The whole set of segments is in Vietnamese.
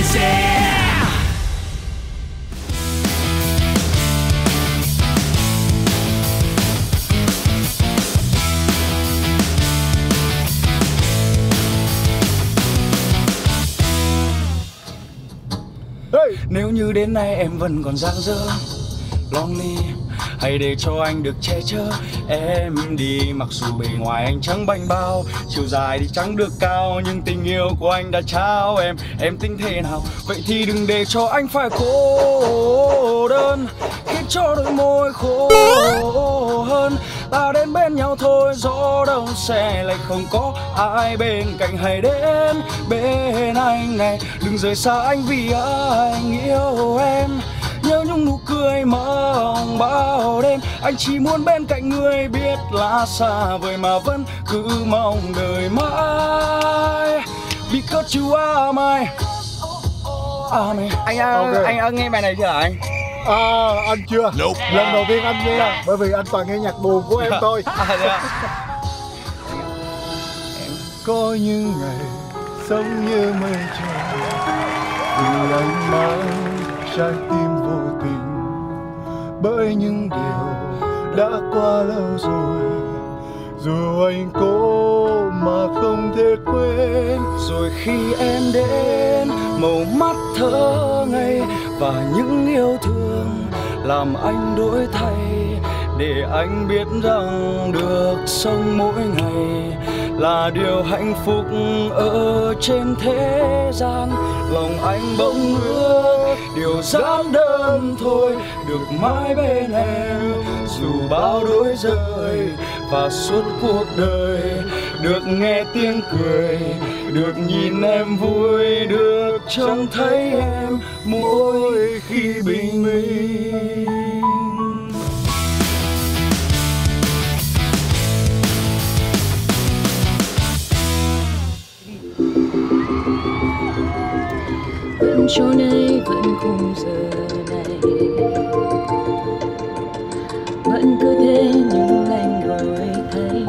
crazy. Nếu như đến nay em vẫn còn dang dở lonely, hãy để cho anh được che chở em đi. Mặc dù bề ngoài anh chẳng bảnh bao, chiều dài thì chẳng được cao, nhưng tình yêu của anh đã trao em tính thế nào. Vậy thì đừng để cho anh phải cô đơn, khiến cho đôi môi khô hơn. Ta đến bên nhau thôi, gió đâu sẽ lại không có ai bên cạnh. Hãy đến bên anh này, đừng rời xa anh vì anh yêu em. Nhớ những nụ cười mong bao đêm, anh chỉ muốn bên cạnh người, biết là xa vời mà vẫn cứ mong đời mãi. Because you are my Anh nghe bài này chưa hả anh? Anh chưa. Lần đầu tiên anh nghe, bởi vì anh toàn nghe nhạc buồn của em thôi. Có những ngày sống như mây trời, vì anh mang trái tim vô tình, bởi những điều đã qua lâu rồi. Dù anh cố mà không thể quên. Rồi khi em đến, màu mắt thơ ngây và những yêu thương làm anh đổi thay, để anh biết rằng được sống mỗi ngày là điều hạnh phúc ở trên thế gian. Lòng anh bỗng ước điều giản đơn thôi, được mãi bên em dù bao đổi rời. Và suốt cuộc đời được nghe tiếng cười, được nhìn em vui, được trông thấy em mỗi khi bình minh. Vẫn chỗ này, vẫn khung giờ này, vẫn cứ thế nhưng anh đổi thay.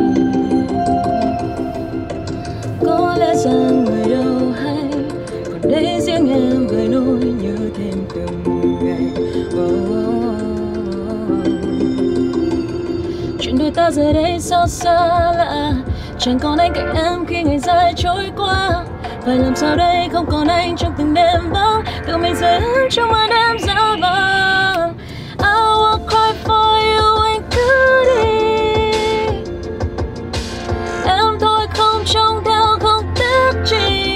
Có lẽ rằng người đâu hay, còn đây riêng em với nỗi nhớ thêm từng ngày. Chuyện đôi ta giờ đây sao xa lạ, chẳng còn anh cạnh em khi ngày dài trôi qua. Phải làm sao đây, không còn anh trong từng đêm vắng, tự mình rơi trong màn đêm giá vàng. I will cry for you, anh cứ đi. Em thôi không trông theo, không tiếc chi.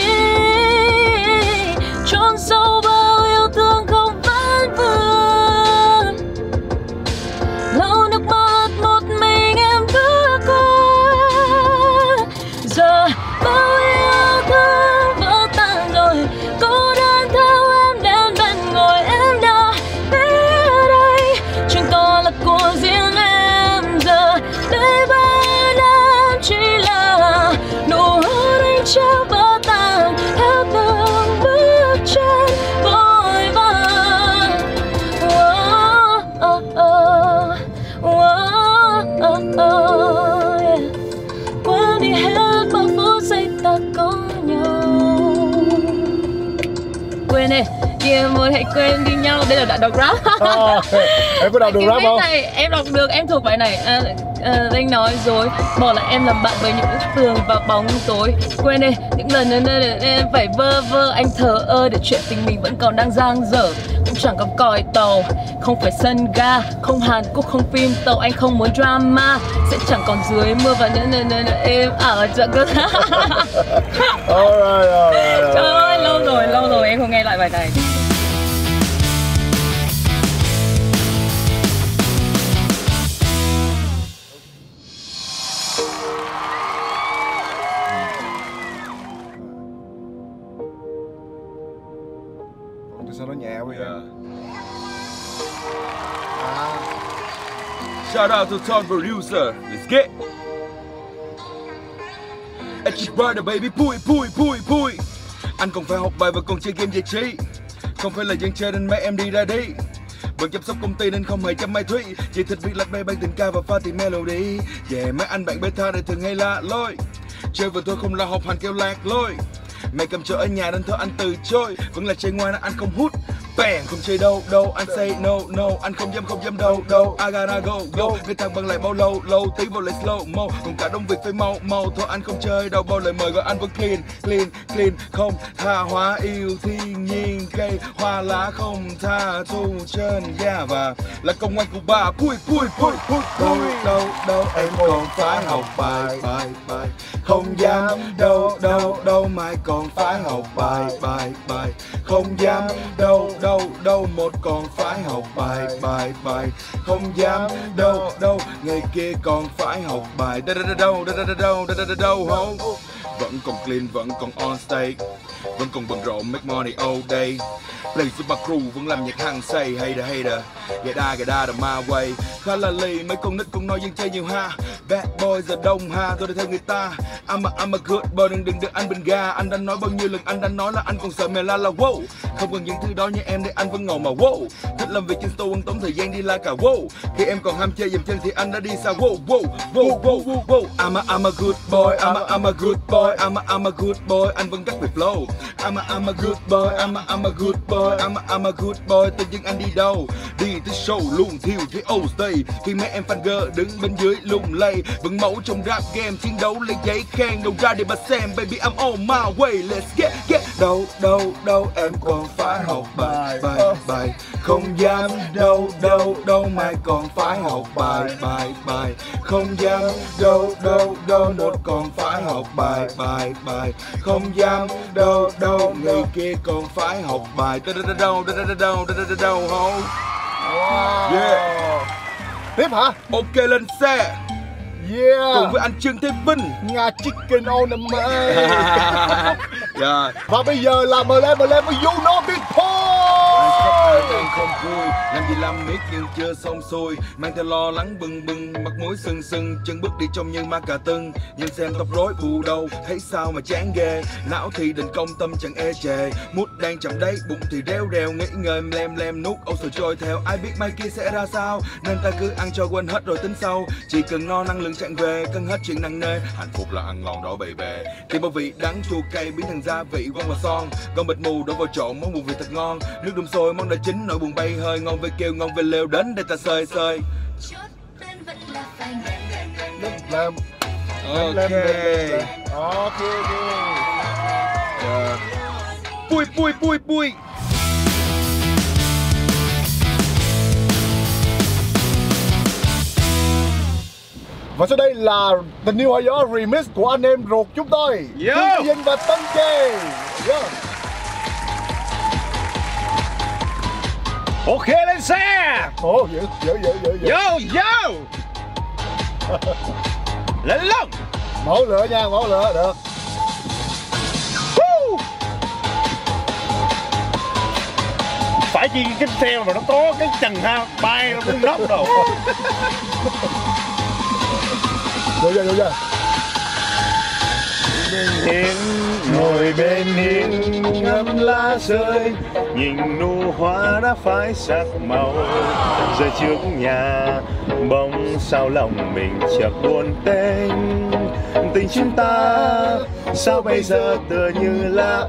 Chôn sâu bao yêu thương không vẫn vương. Lau nước mắt một mình em bước qua. Giờ bao yêu thương vỡ tan rồi, cô đơn theo em đến bên ngồi. Em đã biết đây chẳng còn là của riêng em. Giờ đây bên em chỉ là nụ hôn anh trao vỡ tan theo từng bước chân vội vàng. Yeah. Quên đi hết bao phút giây ta có nhau. Quên đi, em ơi hãy quên đi nhau. Đây là đoạn đọc rap. Em có đọc được rap không? Này, em đọc được, em thuộc bài này. Anh nói dối, bỏ lại em làm bạn với những bức tường và bóng tối. Quên đi, những lần nên em phải vơ vơ. Anh thờ ơ để chuyện tình mình vẫn còn đang dang dở. Cũng chẳng có còi tàu, không phải sân ga, không Hàn Quốc, không phim tàu. Anh không muốn drama, sẽ chẳng còn dưới mưa và nên em ở chợ cơ. Trời ơi, lâu rồi em không nghe lại bài này. Sao nó nhẹ vậy? Shout out to Tom producer. Let's get. It's your brother baby, pui. Anh còn phải học bài và còn chơi game giải trí. Không phải là dân chơi nên mấy em đi ra đi. Vẫn chăm sóc công ty nên không hề chăm mai thúy. Chỉ thích viết lách bê ban tình ca và pha thì melody. Về mấy anh bạn beta này thường hay la lôi. Chơi vừa thôi không là học hành kêu lạc lôi. Mẹ cầm chợ ở nhà nên thôi anh từ chối. Vẫn là trai ngoan anh không hút. Bang, không chơi đâu đâu, anh say no no, anh không dám đâu đâu. I gotta go go, người thằng bằng lại bao lâu lâu, tí vào lại slow mo, còn cả đông việc phải mau mau. Thôi anh không chơi đâu, bao lời mời gọi anh vẫn clean, không tha hóa yêu thiên nhiên, cây hoa lá không tha thu trên da và là công an của bà. Pui đâu em còn phải học bài không dám đâu mai còn phải học bài không dám đâu một còn phải học bài không dám đâu ngày kia còn phải học bài đâu không. Vẫn còn clean, vẫn còn on stage, vẫn còn bận rộn make money all day. Play super crew vẫn làm nhạc hăng say. Hater get out of my way. Khá là lì mấy con nít cũng nói dân chơi nhiều ha. Bad boy giờ đông ha, tôi đã theo người ta. I'm a good boy, đừng anh bình ga. Anh đã nói bao nhiêu lần, anh đã nói là anh còn sợ mẹ la wow. Không cần những thứ đó như em để anh vẫn ngầu mà wow. Thích làm việc trên store tốn thời gian đi la cả wow. Khi em còn ham chơi dầm chân thì anh đã đi xa wow. I'm a good boy, I'm a good boy, I'm a good boy, anh vẫn cắt về flow. I'm a good boy, I'm a good boy, I'm a good boy, tự dưng anh đi đâu? Đi tới show luôn thiêu thế old stay. Khi mấy em fan girl đứng bên dưới lung lay, vẫn mẫu trong rap game chiến đấu lấy giấy khen. Đầu ra để mà xem, baby I'm on my way, let's get. Đâu em còn phải học bài không dám đâu mai còn phải học bài không dám đâu một còn phải học bài không dám đâu người kia còn phải học bài đâu không. Yeah. Tiếp hả? Ok lên xe. Yeah. Cùng với anh Trương Thế Vinh. Nga chicken on the man. Yeah. Và bây giờ là mời lên với You Know Big Anh không vui, làm gì làm miết nhưng chưa xong xuôi. Mang theo lo lắng bừng mặt mũi sưng chân bước đi trông như ma cà tưng. Nhưng xem tóc rối bù đầu, thấy sao mà chán ghê. Não thì định công tâm chẳng ê chề. Mút đang chậm đấy, bụng thì reo nghĩ ngơi lem nuốt âu sầu trôi theo. Ai biết mai kia sẽ ra sao, nên ta cứ ăn cho quên hết rồi tính sau. Chỉ cần no năng lượng trạng về, cân hết chuyện nặng nề. Hạnh phúc là ăn ngon đó baby. Tìm bao vị đắng chua cay biến thành gia vị quăng vào son. Còn bịch mù đổ vào trộn món mùi vị thật ngon. Nước đun sôi món đã chín nỗi buồn bay hơi. Ngon về kêu ngon về lều đến để ta sơi làm. Ok. Pui. Và sau đây là Tình Yêu Hoa Gió remix của anh em ruột chúng tôi, Trương Vinh và Tân Kê. Ok lên xe. Ồ, dữ. Yo. Lên lông. Mổ lửa nha, mổ lửa được. Phải chi cái xe mà nó có cái chân ha, bay nó cũng nóc đâu. Vô. Ngồi bên hiên ngắm lá rơi, nhìn nụ hoa đã phai sắc màu. Rơi trước nhà bóng sao lòng mình chợt buồn tênh. Tình chúng ta sao bây giờ tựa như là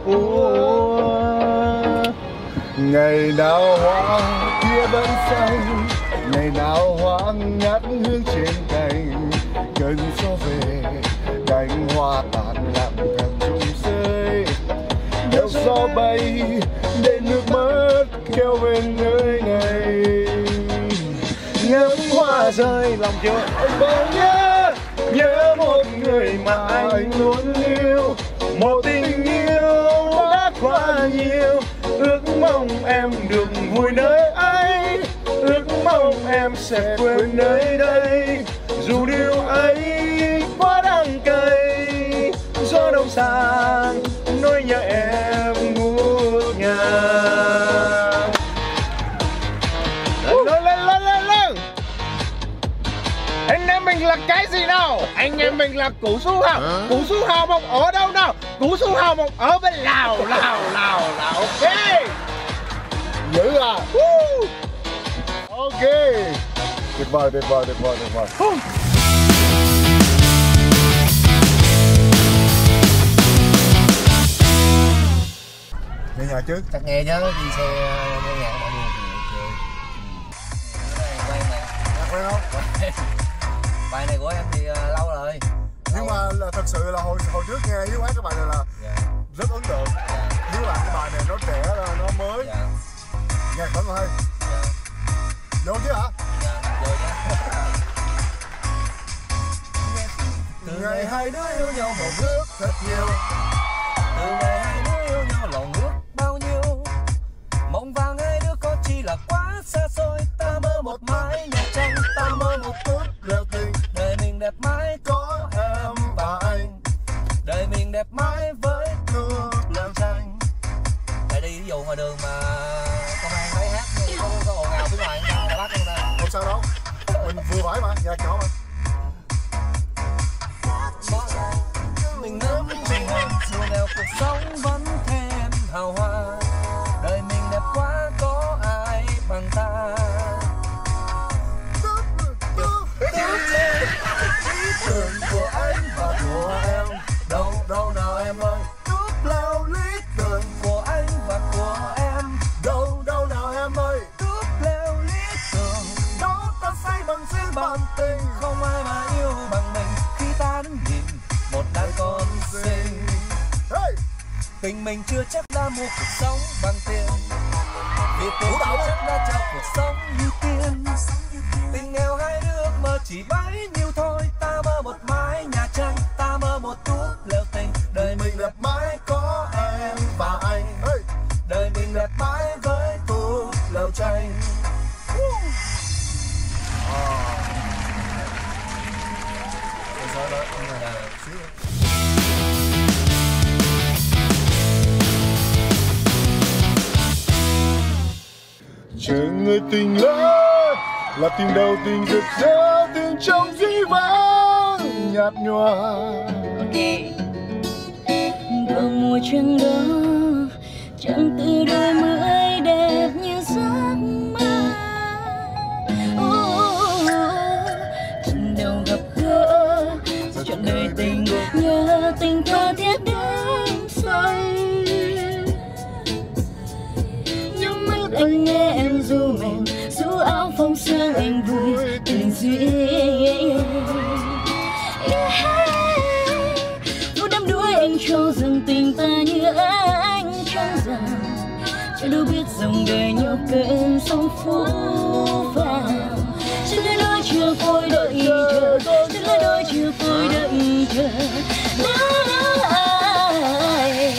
úa. Ngày nào hoa kia vẫn xanh, ngày nào hoang ngắt hương trên cành. Cơn gió về cánh hoa tàn lặng càng rụng rơi. Theo gió bay để nước mắt kéo bên nơi này. Ngắm hoa rơi lòng chưa anh vẫn nhớ một người mà anh luôn yêu. Một tình yêu đã quá nhiều. Ước mong em được vui nơi ấy, ước mong em sẽ quên nơi đây. Dù điều ấy quá đắng cay, gió đông sang nỗi nhớ em ngút ngàn. Lên. Anh em mình là cái gì nào? Anh em mình là Củ Su Hào. Củ Su Hào mọc ở đâu nào? Củ Su Hào mọc ở bên Lào. Ok. Dữ à. Ok. Tuyệt vời. chứ. Chắc nghe chứ, đi xe nghe nhạc đã buồn cười. Quay này. Nhạc quen không? Bài này của em thì lâu rồi. Nhưng mà là thật sự là hồi trước nghe Hiếu hát cái bài này là rất ấn tượng. Hiếu làm cái bài này nó trẻ, nó mới. Nhạc vẫn còn hay. Vô chứ hả? Vô chứ. Từ ngày hai đứa yêu nhau một ước thật nhiều. Từ ngày hai đứa yêu nhau lòng ước bao nhiêu. Mong vàng hai đứa có chi là quá xa xôi. Ta mơ một mái nhà tranh, ta mơ một phút leo tình. Đời mình đẹp mãi có em và anh. Đời mình đẹp mãi với nước leo tranh. Tại đi ví dụ ngoài đường mà công an thấy hát có ồn ào phía ngoài người ta bắt người ta. Không sao đâu, mình vừa phải mà, nhạc nhỏ mà. Mình nắm mình hồn dù nghèo cuộc sống vẫn thêm hào hoa. Đời mình đẹp quá có ai bằng ta. Ý tưởng của anh và của em đâu đâu nào em ơi. Cướp leo lý tưởng của anh và của em đâu đâu nào em ơi. Cướp leo lý tưởng đó ta say bằng duyên bằng tình. Không ai mà yêu bằng mình khi ta đứng nhìn một đàn con xinh. Tình mình chưa chắc đã mua cuộc sống bằng tiền. Vì tiền chưa chắc đã cho cuộc sống như tiên. Tình nghèo hai đứa ước mơ chỉ bấy nhiêu thôi. Ta mơ một mái nhà tranh, ta mơ một thuốc leo tình. Đời mình đẹp mãi có em và anh. Đời mình đẹp mãi với thuốc leo tranh. Chờ người tình lỡ là tình đầu tình rực rỡ, tình trong dĩ vãng nhạt nhòa. Vào mùa trăng đó chẳng từ đôi mươi đẹp như giấc mơ. Lần đầu gặp gỡ trọn đời tình nhớ tình tha thiết đến say. Nhắm mắt anh nghe em ru mềm, ru áo phong sương anh vui tình duyên. Một đám đuối anh cho rằng tình ta như anh chẳng rằng. Chẳng đâu biết dòng đời nhiều cơn sóng phũ phàng. Trên nơi đôi chưa phôi đợi chờ, trên nơi đôi chưa phôi đợi chờ. Nếu ai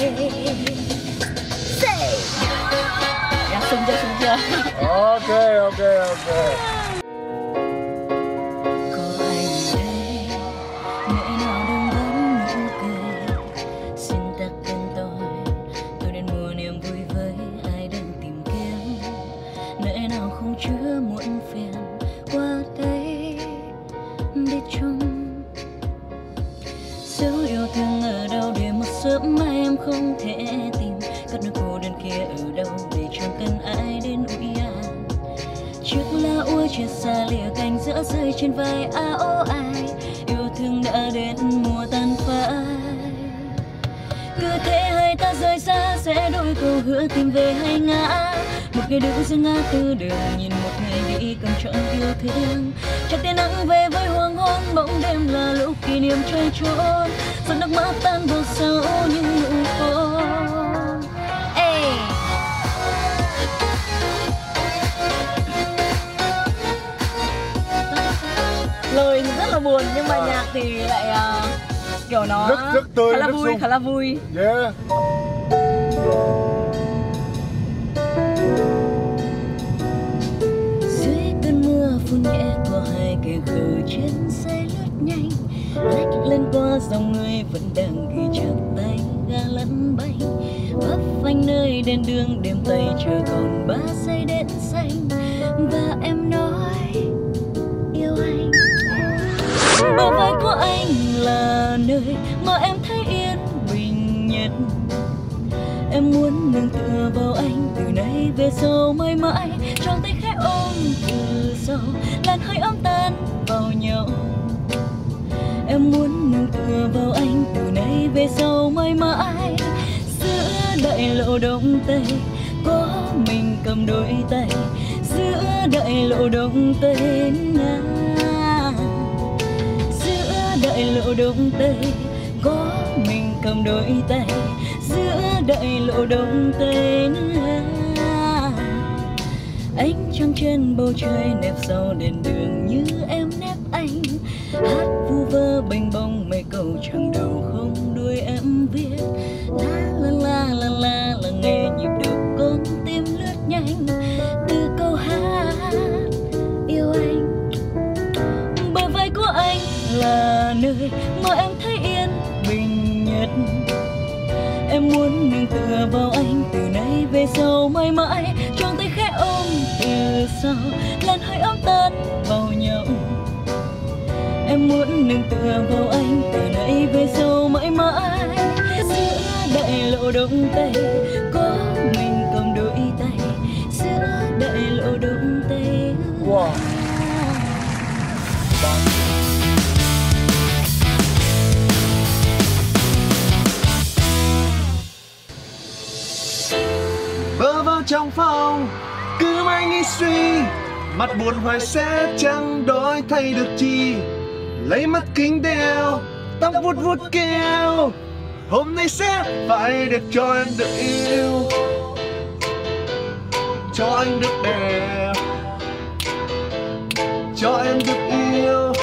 sung chưa? Ok. Có anh đây, lẽ nào đừng vẫn nụ cười. Xin ta quên tôi đến mùa niềm vui với ai đang tìm kiếm. Lẽ nào không chứa muộn phiền qua đây để chung. Dấu yêu thương ở đâu để một sớm mai em không thể tìm. Cất nỗi cô đơn kia ở đâu để chẳng cần ai đến ủi an. Chiếc lá úa chia xa lìa cành giữa rơi trên vai áo ai. Yêu thương đã đến mùa tan phai. Cứ thế hai ta rời xa sẽ đôi câu hứa tìm về hay ngã. Một ngày đứng giữa ngã tư đường nhìn một ngày đi cầm trọn yêu thương. Chắc tia nắng về với hoàng hôn bỗng đêm là lúc kỷ niệm trôi trôi. Giọt nước mắt tan vào sâu như nụ khô. Lời thì rất là buồn nhưng mà nhạc thì lại kiểu nó rất tươi, khá là vui. Yeah. Dưới cơn mưa phun nhẹ qua hai cây khẩu trên xe lướt nhanh, lách lên qua dòng người vẫn đang ghi chặt tay ga lăn bánh. Vấp phanh nơi đèn đường đêm tay trời còn 3 giây đến xanh và em nói yêu anh. Bờ vai của anh là nơi mà em thấy yên bình nhất. Em muốn nương tựa vào anh từ nay về sau mãi mãi. Tròn tay khẽ ôm từ sau làn hơi ấm tan vào nhau. Em muốn nương tựa vào anh từ nay về sau mãi mãi. Giữa đại đại lộ Đông Tây có mình cầm đôi tay, giữa đại lộ Đông Tây giữa đại lộ Đông Tây có mình cầm đôi tay, giữa đại lộ Đông Tây ánh trăng trên bầu trời nép sau đèn đường như em nép anh, hát vu vơ bềnh bông mấy câu chẳng đầu không đuôi em viết la la la la la là nghe nhịp được con tim lướt nhanh từ câu hát yêu anh. Bờ vai của anh là nơi mà em thấy yên bình nhất, em muốn nương tựa vào anh từ nay về sau mãi mãi, choàng tay khẽ ôm từ sau làn hơi ấm tan vào nhau. Em muốn nương tựa vào anh từ nay về sau mãi mãi, giữa đại lộ Đông Tây có mình cầm đôi tay, giữa đại lộ Đông Tây. Wow. Bơ vơ trong phòng cứ mãi nghĩ suy, mặt buồn hoài sẽ chẳng đổi thay được chi. Lấy mắt kính đeo, tóc vuốt vuốt keo, hôm nay sẽ phải đẹp cho em được yêu, cho anh được đẹp, cho em được yêu,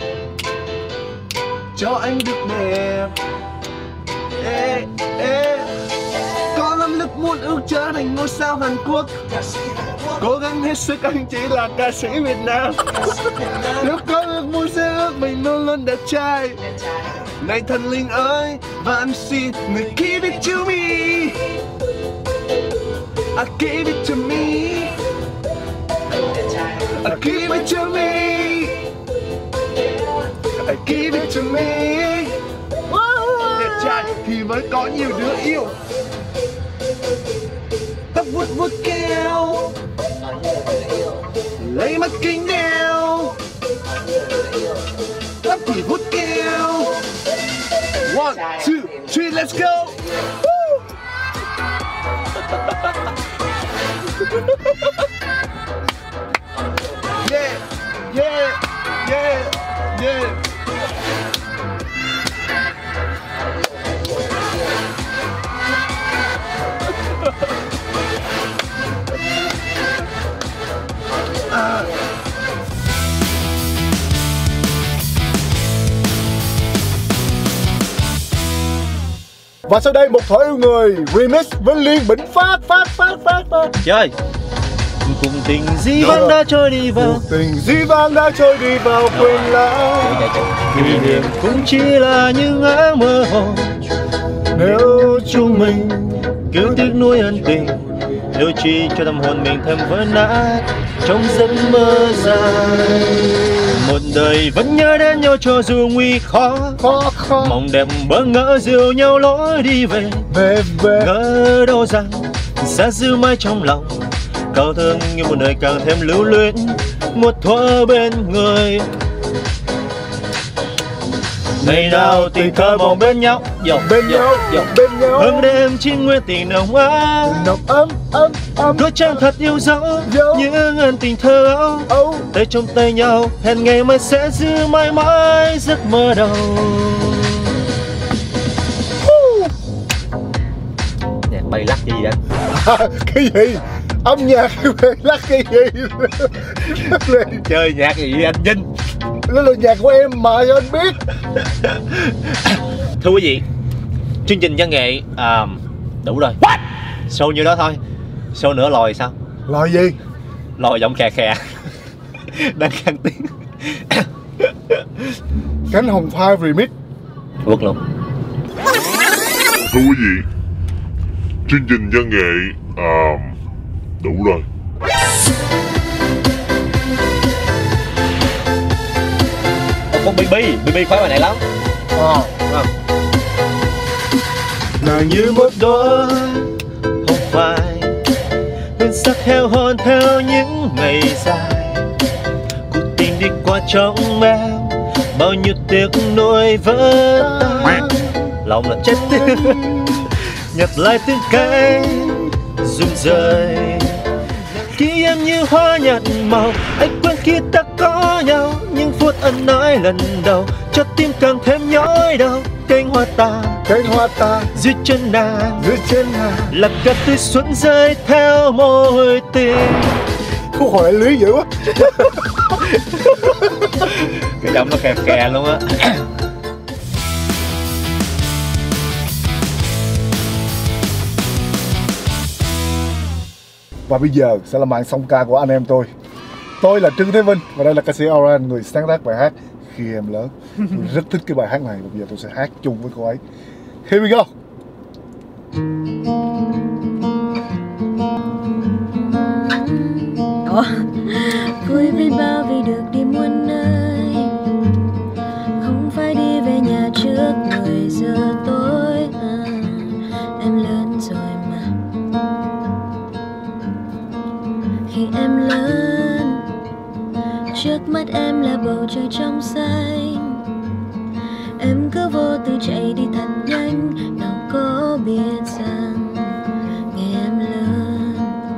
cho anh được đẹp. Ê, ê. Có lắm lúc muốn ước trở thành ngôi sao Hàn Quốc, cố gắng hết sức anh chỉ là ca sĩ Việt Nam. Lúc có ước muốn sẽ ước mình luôn luôn đẹp trai. Này thần linh ơi, và anh xin người give it to me, I give it to me, I give it to me, I give it to me. Đẹp trai thì mới có nhiều đứa yêu, tóc vuốt vuốt keo, lấy mắt kính đeo, tóc thì vuốt keo. 1, 2, 3, let's go. Yeah, yeah, yeah, yeah. Và sau đây một thỏi yêu người remix với Liên Bỉnh Phát. Chơi cùng tình dĩ vãng đã trôi đi vào, cuộc tình dĩ vãng đã trôi đi vào quên lãng, kỷ niệm cũng chỉ là những áng mơ hồ. nếu chúng mình Cứ tiếc nuối ân tình, lưu chi cho tâm hồn mình thêm vỡ nát trong giấc mơ dài. Một đời vẫn nhớ đến nhau cho dù nguy khó, mong đẹp bỡ ngỡ dìu nhau lối đi về. Ngỡ đâu rằng sẽ giữ mãi trong lòng, câu thương như một đời càng thêm lưu luyến một thuở bên người. Ngày nào tình thơ mong bên nhau, bên nhau hương đêm chỉ nguyên tình nồng ấm, đôi chân thật yêu dấu những ân tình thơ ấu, tay trong tay nhau hẹn ngày mai sẽ giữ mãi mãi giấc mơ đầu. Nhạc bay lắc gì vậy? Cái gì? Âm nhạc lắc cái gì? Chơi nhạc gì vậy anh Vinh? Đó là nhạc của em mà cho anh biết. Thưa quý vị, chương trình văn nghệ đủ rồi. Show như đó thôi. Show nữa lòi sao? Lòi gì? Lòi giọng khè khè đang khang tiếng. Cánh Hồng Phai remix. Quất luôn. Thưa quý vị, chương trình văn nghệ đủ rồi. Con BB khoái bài này lắm. Nàng như một đóa hồng phai, hương sắc heo hon theo những ngày dài. Cuộc tình đi qua trong em, bao nhiêu tiếc nuối vỡ tan. Lòng là chết nhặt lại từng cây rụng rời. Khi em như hoa nhạt màu, anh quên khi ta có nhau. Những phút ân ái lần đầu, cho tim càng thêm nhói đau. Cánh hoa tàn dưới chân nàng, là cát tươi xuân rơi theo môi tình. Khúc hồi lưới dữ quá. Cái giọng nó kè kè luôn á. Và bây giờ sẽ là màn song ca của anh em tôi. Tôi là Trương Thế Vinh và đây là ca sĩ Oran, người sáng tác bài hát Khi Em Lớn. Tôi rất thích cái bài hát này và bây giờ tôi sẽ hát chung với cô ấy. Here we go. Vui biết bao vì được đi muôn nơi, không phải đi về nhà trước 10 giờ tối. Em lớn rồi mà. Khi em lớn, trước mắt em là bầu trời trong xanh. Em cứ vô tư chạy đi thật nhanh, nào có biết rằng ngày em lớn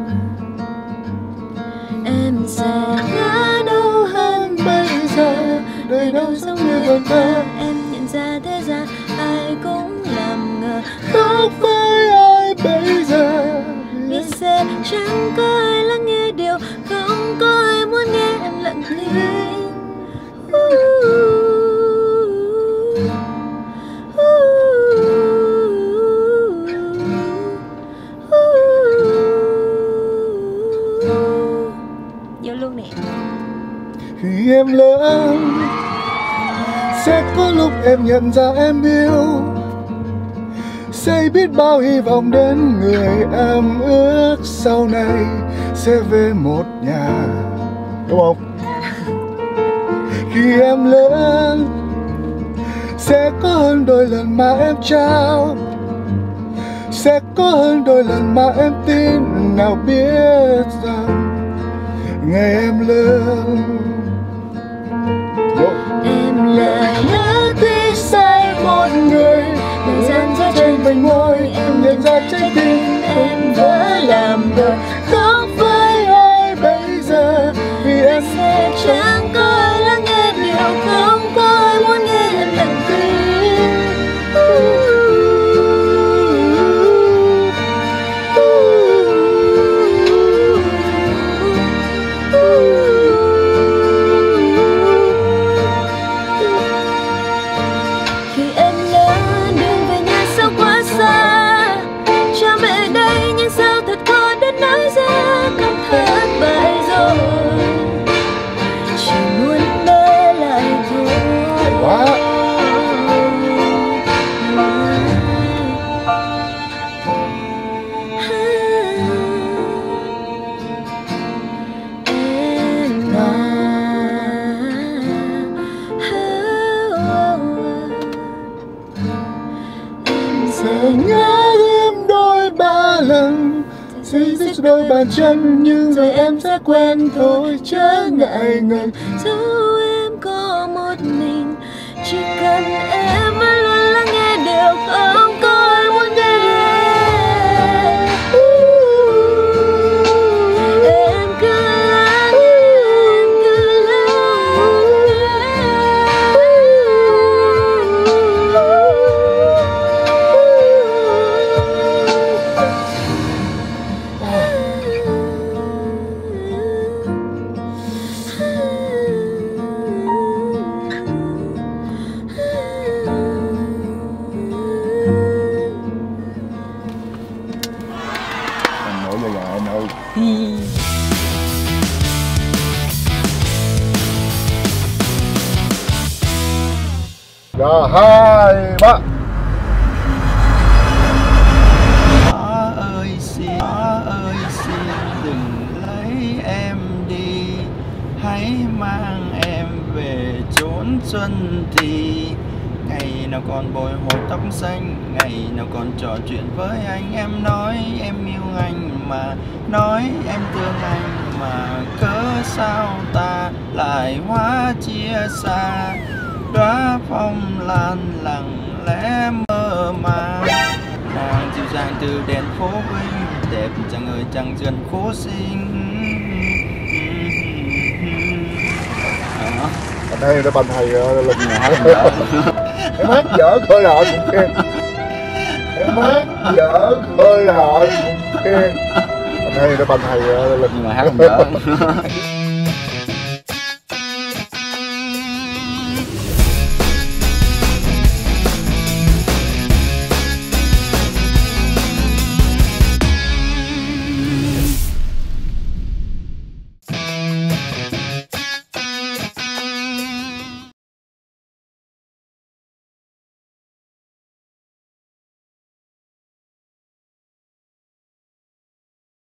em sẽ ngã đâu hơn bây giờ. Đời đâu giống như vần thơ, em nhận ra thế gian ai cũng làm ngờ. Không phải ai bây giờ biết sẽ chẳng có ai lắng nghe điều, không có ai muốn nghe em lặng thinh. Vô luôn nè. Khi em lớn, sẽ có lúc em nhận ra em yêu. Sẽ biết bao hy vọng đến người em ước sau này sẽ về một nhà. Đúng không? Khi em lớn, sẽ có hơn đôi lần mà em trao, sẽ có hơn đôi lần mà em tin. Nào biết rằng ngày em lớn, Em lại ngỡ tuy sai một người, thời gian rơi trên vành môi. Em nhận ra trái tim em vỡ làm đôi. Không phải ai bây giờ, vì em sẽ chẳng có ai lắng nghe điều, không có ai muốn nghe em lặng thinh. Khi em lớn, đường về nhà sao quá xa. Cha mẹ đây nhưng sao thật khó đến nói ra. Con thất bại rồi, chỉ muốn bé lại thôi. hay quá. Em à, em sẽ Ngã đêm đôi ba lần, sẽ dứt đôi bàn chân, nhưng rồi em sẽ quen thôi, chớ ngại ngần. dù em có một mình, chỉ cần em vẫn luôn lắng nghe điều không có ai muốn nghe. Em cứ lắng nghe, em cứ Anh nổi da gà anh ơi. Rồi 2, 3. Ơi xin đừng lấy em đi, hãy mang em về chốn xuân thì. Ngày nào còn bồi hồi tóc xanh, ngày nào còn trò chuyện với anh. Em nói em yêu anh mà, nói em thương anh mà, cớ sao ta lại hóa chia xa. Đóa phong lan lặng lẽ mơ màng, nàng dịu dàng từ đèn phố huynh, đẹp chẳng ơi chẳng dần cố sinh. Anh hay đã banh hay lên Mà hát không đỡ. em hát dở khơi họ cũng khen, em hát dở khơi họ cũng khen. Anh hay đã banh hay lên. Nhưng mà hát không đỡ.